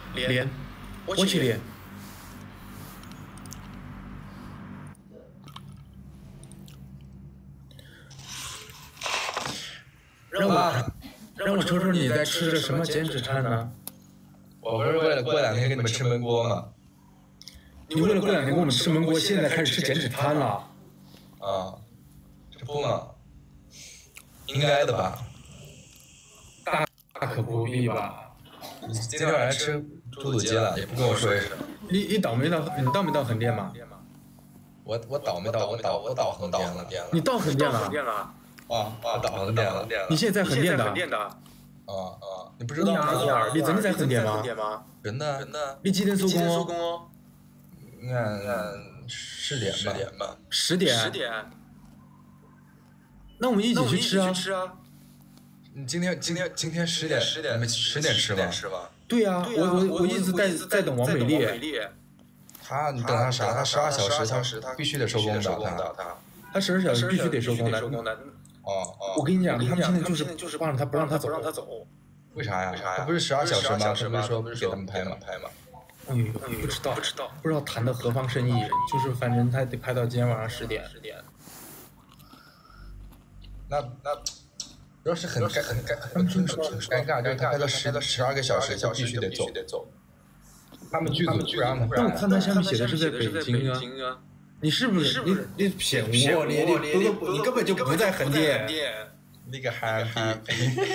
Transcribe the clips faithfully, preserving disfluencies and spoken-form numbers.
连，我去连。让我让我瞅瞅你在吃着什么减脂餐呢？ 我不是为了过两天给你们吃焖锅吗？ 你为了过两天给我们吃焖锅，现在开始吃减脂餐了？ 啊，这不嘛，应该的吧？ 大可不必吧？ 你今天晚上吃猪肚鸡了，也不跟我说一声。 你你到没到？你到没到横店吗？ 我我倒没倒？我倒我倒横店了。 你到横店了？ 啊啊！倒横店了。 你现在在横店的？ 啊啊！你不知道吗？ 你真的在横店吗？ 真的真的。 你几点收工哦？ 按按十点吧。 十点。十点。那我们一起去吃啊！ 你今天今天今天十点十点你们十点吃吧？ 对呀，我我我一直在在等王美丽。 他你等他啥？他十二小时，他必须得收工的。他他十二小时必须得收工的。 哦哦。 我跟你讲，他们现在就是就是帮着他不让他走。 为啥呀？他不是十二小时吗？他不是说给他们拍吗？ 哎呦，不知道不知道不知道谈的何方深意，就是反正他得拍到今天晚上十点。十点。 那那要是很尴很尴很很尴尬，就是他拍到十十二个小时就必须得走。他们剧组不让， 但我看他下面写的是在北京啊。你是不是你你骗我？你你你根本就不在横店。 那个嗨逼！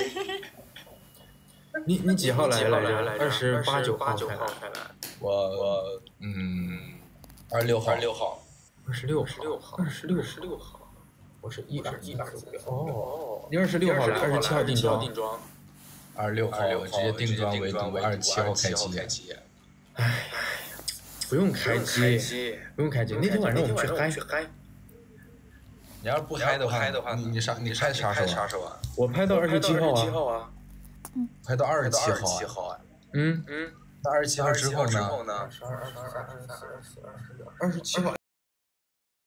你你几号来来着？二十八九号才来。 我我嗯，二十六号。二十六号。 二十六号。二十六十六号。我是一二一二哦，你二十六号来，二十七号定妆。 二十六号我直接定妆为主，二十七号开机。 唉，不用开机，不用开机。那天晚上我们去嗨。 你要是不嗨的话，你你啥你拍啥时候啊？ 我拍到二十七号啊。 拍到二十七号啊？ 嗯嗯。 那二十七号之后呢？ 二十二、二十二、二十三、二十四、二十六、二十七号。